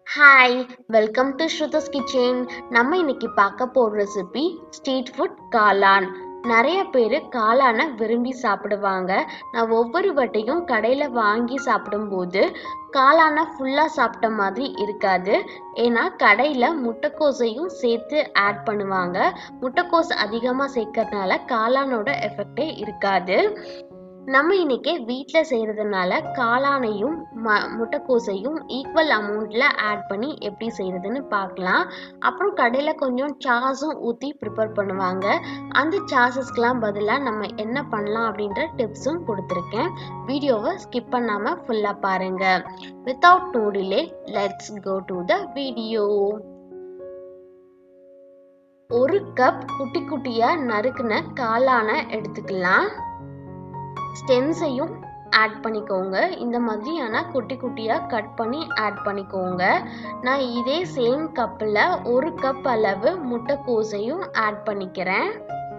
Hi, welcome to Shruthas kitchen. நம்ம இன்னைக்கு பார்க்க போகிற ரெசிபி ஸ்ட்ரீட் ஃபுட் காளான். நிறைய பேர் காளானை விரும்பி சாப்பிடுவாங்க. நான் ஒவ்வொரு வாட்டியும் கடையில் வாங்கி சாப்பிடும்போது காளானை ஃபுல்லாக சாப்பிட்ட மாதிரி இருக்காது. ஏன்னா கடையில் முட்டைக்கோஸையும் சேர்த்து ஆட் பண்ணுவாங்க. முட்டைக்கோஸ் அதிகமாக சேர்க்கறதுனால காளானோட எஃபெக்டே இருக்காது. நம்ம இன்னைக்கு வீட்டில் செய்கிறதுனால காளானையும் முட்டைக்கோஸையும் ஈக்குவல் அமௌண்ட்டில் ஆட் பண்ணி எப்படி செய்கிறதுன்னு பார்க்கலாம். அப்புறம் கடையில் கொஞ்சம் சாஸும் ஊற்றி ப்ரிப்பேர் பண்ணுவாங்க. அந்த சாஸஸ்க்கெலாம் பதிலாக நம்ம என்ன பண்ணலாம் அப்படின்ற டிப்ஸும் கொடுத்துருக்கேன். வீடியோவை ஸ்கிப் பண்ணாமல் ஃபுல்லாக பாருங்கள். Without no delay let's go to the video. ஒரு கப் குட்டி குட்டியாக நறுக்குன காளானை எடுத்துக்கலாம். ஸ்டெம்ஸையும் ஆட் பண்ணிக்கோங்க. இந்த மாதிரியான குட்டி குட்டியாக கட் பண்ணி ஆட் பண்ணிக்கோங்க. நான் இதே சேம் கப்பில் ஒரு கப் அளவு முட்டைக்கோஸையும் ஆட் பண்ணிக்கிறேன்.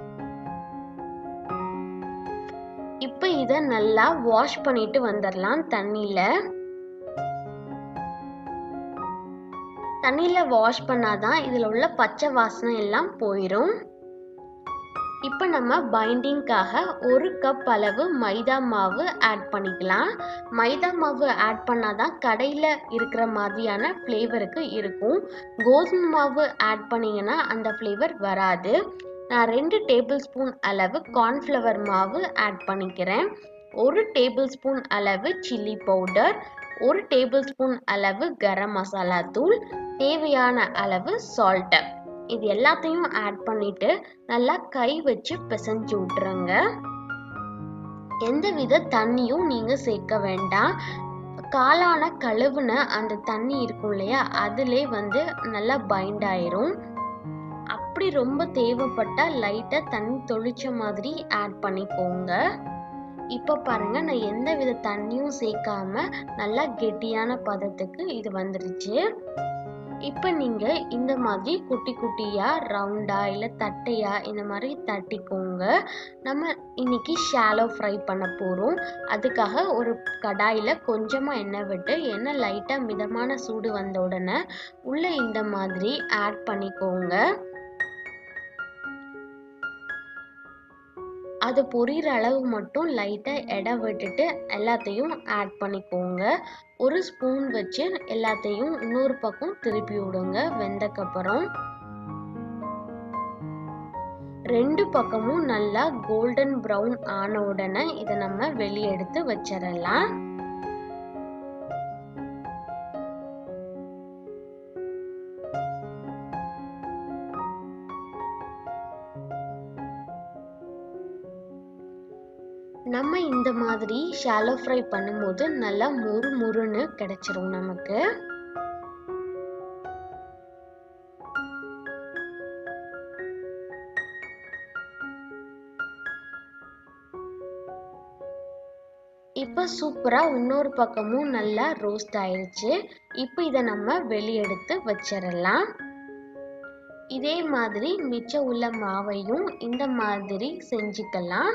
இப்போ இதை நல்லா வாஷ் பண்ணிட்டு வந்துடலாம். தண்ணியில் வாஷ் பண்ணாதான் இதில் உள்ள பச்சை வாசனை எல்லாம் போயிடும். இப்போ நம்ம பைண்டிங்காக ஒரு கப் அளவு மைதா மாவு ஆட் பண்ணிக்கலாம். மைதா மாவு ஆட் பண்ணாதான் கடையில் இருக்கிற மாதிரியான ஃப்ளேவருக்கு இருக்கும். கோதுமை மாவு ஆட் பண்ணிங்கன்னா அந்த ஃப்ளேவர் வராது. நான் 2 டேபிள் ஸ்பூன் அளவு கார்ன்ஃப்ளவர் மாவு ஆட் பண்ணிக்கிறேன். 1 டேபிள் ஸ்பூன் அளவு சில்லி பவுடர், 1 டேபிள் ஸ்பூன் அளவு கரம் மசாலா தூள், தேவையான அளவு சால்ட்டு. இது எல்லாத்தையும் ஆட் பண்ணிட்டு நல்லா கை வச்சு பிசைஞ்சு விட்டுருங்க. எந்தவித தண்ணியும் நீங்க சேர்க்க வேண்டாம். காளான கழுவுன அந்த தண்ணி இருக்கும் இல்லையா, அதிலே நல்லா பைண்ட் ஆயிரும். அப்படி ரொம்ப தேவைப்பட்டா லைட்டா தண்ணி தொளிச்ச மாதிரி ஆட் பண்ணிக்கோங்க. இப்போ பாருங்க, நான் எந்தவித தண்ணியும் சேர்க்காம நல்லா கெட்டியான பதத்துக்கு இது வந்துருச்சு. இப்போ நீங்கள் இந்த மாதிரி குட்டி குட்டியாக ரவுண்டாக இல்லை தட்டையாக இந்த மாதிரி தட்டிக்கோங்க. நம்ம இன்னைக்கு ஷாலோ ஃப்ரை பண்ண போகிறோம். அதுக்காக ஒரு கடாயில் கொஞ்சமாக எண்ணெய் விட்டு எண்ணெய் லைட்டாக மிதமான சூடு வந்த உடனே உள்ளே இந்த மாதிரி ஆட் பண்ணிக்கோங்க. அது பொரியிற அளவு மட்டும் லைட்டாக எடை விட்டுட்டு எல்லாத்தையும் ஆட் பண்ணிக்கோங்க. ஒரு ஸ்பூன் வச்சு எல்லாத்தையும் இன்னொரு பக்கம் திருப்பி விடுங்க. வெந்தக்கப்புறம் 2 பக்கமும் நல்லா கோல்டன் ப்ரௌன் ஆன உடனே இதை நம்ம வெளியே எடுத்து வச்சிடலாம். நம்ம இந்த மாதிரி ஷாலோ ஃப்ரை பண்ணும்போது நல்லா முறுமுறுன்னு கிடைச்சிரும் நமக்கு. இப்போ சூப்பரா இன்னொரு பக்கமும் நல்லா ரோஸ்ட் ஆயிடுச்சு. இப்போ இதை நம்ம வெளியெடுத்து வச்சிடலாம். இதே மாதிரி மிச்சம் உள்ள மாவையும் இந்த மாதிரி செஞ்சுக்கலாம்.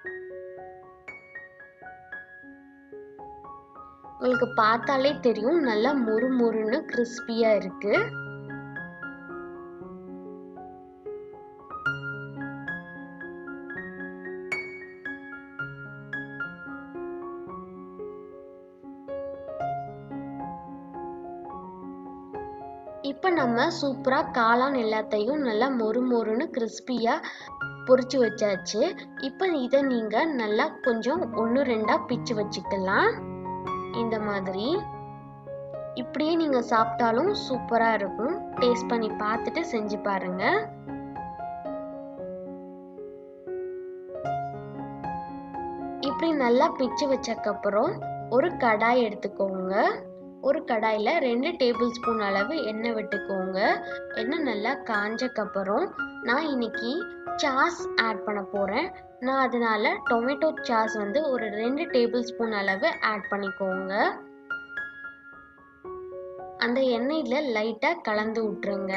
உங்களுக்கு பார்த்தாலே தெரியும் நல்லா முறுமுறுன்னு கிறிஸ்பியா இருக்கு. இப்போ நம்ம சூப்பரா காளான் எல்லாத்தையும் நல்லா மொறுமொறுன்னு கிறிஸ்பியா பொரிச்சு வச்சாச்சு. இப்போ இதை நீங்க நல்லா கொஞ்சம் 1-2 பிச்சு வச்சுக்கலாம். இந்த மாதிரி இப்படியே நீங்க சாப்பிட்டாலும் சூப்பரா இருக்கும். டேஸ்ட் பண்ணி பார்த்துட்டு செஞ்சு பாருங்க. இப்படி நல்லா பிச்சு வச்சக்கப்புறம் ஒரு கடாய் எடுத்துக்கோங்க. ஒரு கடாயில் 2 டேபிள் ஸ்பூன் அளவு எண்ணெய் விட்டுக்கோங்க. எண்ணெய் நல்லா காஞ்சக்கப்புறம் நான் இன்னைக்கு சாஸ் ஆட் பண்ண போகிறேன். நான் அதனால டொமேட்டோ சாஸ் ஒரு 2 டேபிள் ஸ்பூன் அளவு ஆட் பண்ணிக்கோங்க. அந்த எண்ணெயில் லைட்டாக கலந்து விட்டுருங்க.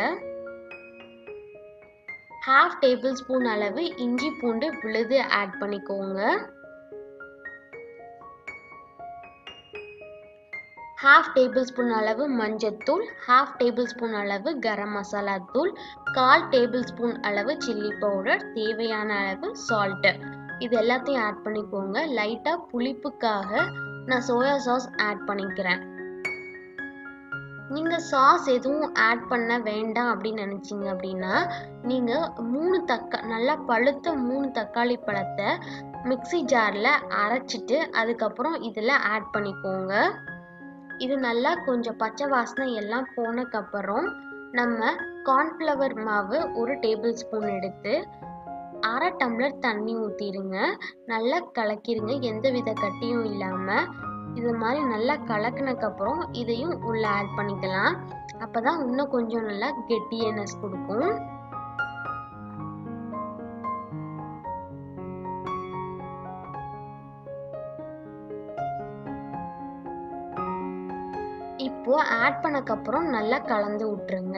1/2 டேபிள் ஸ்பூன் அளவு இஞ்சி பூண்டு விழுது ஆட் பண்ணிக்கோங்க. 1/2 டேபிள்ஸ்பூன் அளவு மஞ்சத்தூள், 1/2 டேபிள்ஸ்பூன் அளவு கரம் மசாலா தூள், 1/4 டேபிள்ஸ்பூன் அளவு சில்லி பவுடர், தேவையான அளவு சால்ட். இது எல்லாத்தையும் ஆட் பண்ணிக்கோங்க. லைட்டாக புளிப்புக்காக நான் சோயா சாஸ் ஆட் பண்ணிக்கிறேன். நீங்கள் சாஸ் எதுவும் ஆட் பண்ண வேண்டாம் அப்படின்னு நினச்சிங்க அப்படின்னா நீங்கள் நல்லா பழுத்த 3 தக்காளி பழத்தை மிக்ஸி ஜாரில் அரைச்சிட்டு அதுக்கப்புறம் இதில் ஆட் பண்ணிக்கோங்க. இது நல்லா கொஞ்சம் பச்சை வாசனை எல்லாம் போனதுக்கப்புறம் நம்ம கார்ன்ஃப்ளவர் மாவு 1 டேபிள் ஸ்பூன் எடுத்து 1/2 டம்ளர் தண்ணி ஊற்றிடுங்க. நல்லா கலக்கிடுங்க, எந்தவித கட்டியும் இல்லாமல். இது மாதிரி நல்லா கலக்கினதுக்கப்புறம் இதையும் உள்ளே ஆட் பண்ணிக்கலாம். அப்போ தான் இன்னும் கொஞ்சம் நல்லா கெட்டினஸ் கொடுக்கும். இப்போ ஆட் பண்ணக்கப்புறம் நல்லா கலந்து விட்டுருங்க.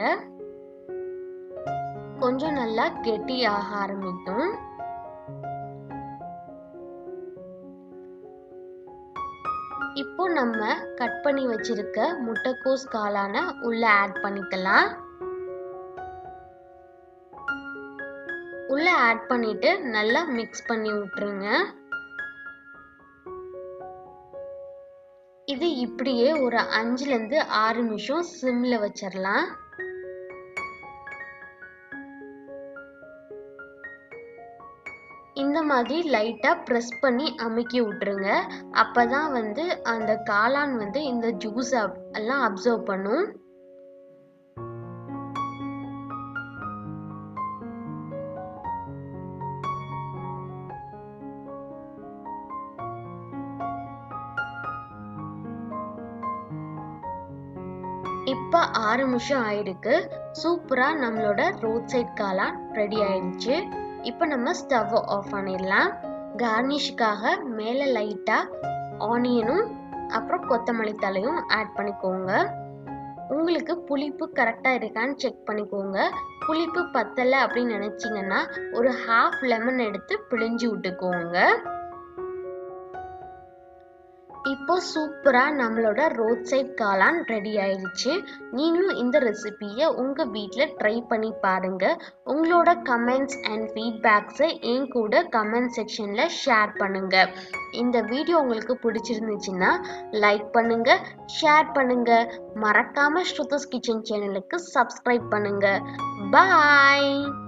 கொஞ்சம் நல்லா கெட்டியாக ஆரம்பிக்கும். இப்போ நம்ம கட் பண்ணி வச்சிருக்க முட்டைக்கோஸ் காளானை உள்ள ஆட் பண்ணிக்கலாம். உள்ள ஆட் பண்ணிட்டு நல்லா மிக்ஸ் பண்ணி விட்டுருங்க. இது இப்படியே ஒரு 5லேருந்து 6 நிமிஷம் சிம்ல வச்சிடலாம். இந்த மாதிரி லைட்டாக ப்ரெஸ் பண்ணி அமுக்கி விட்டுருங்க. அப்போ தான் அந்த காளான் இந்த ஜூஸ் எல்லாம் அப்சர்வ் பண்ணும். இப்போ 6 நிமிஷம் ஆயிருக்கு. சூப்பராக நம்மளோட ரோட் சைட் காளான் ரெடி ஆயிடுச்சு. இப்போ நம்ம ஸ்டவ் ஆஃப் பண்ணிடலாம். கார்னிஷ்காக மேலே லைட்டாக ஆனியனும் அப்புறம் கொத்தமல்லி தலையும் ஆட் பண்ணிக்கோங்க. உங்களுக்கு புளிப்பு கரெக்டாக இருக்கான்னு செக் பண்ணிக்கோங்க. புளிப்பு பத்தலை அப்படின்னு நினச்சிங்கன்னா ஒரு 1/2 லெமன் எடுத்து பிழிஞ்சு விட்டுக்கோங்க. இப்போ சூப்பராக நம்மளோட ரோட் சைட் காளான் ரெடி ஆயிடுச்சு. நீங்களும் இந்த ரெசிபியை உங்கள் வீட்டில் ட்ரை பண்ணி பாருங்கள். உங்களோட கமெண்ட்ஸ் அண்ட் ஃபீட்பேக்ஸை என் கூட கமெண்ட் செக்ஷனில் ஷேர் பண்ணுங்கள். இந்த வீடியோ உங்களுக்கு பிடிச்சிருந்துச்சுன்னா லைக் பண்ணுங்கள், ஷேர் பண்ணுங்கள். மறக்காமல் ஸ்ருதஸ் கிச்சன் சேனலுக்கு சப்ஸ்கிரைப் பண்ணுங்கள். பாய்.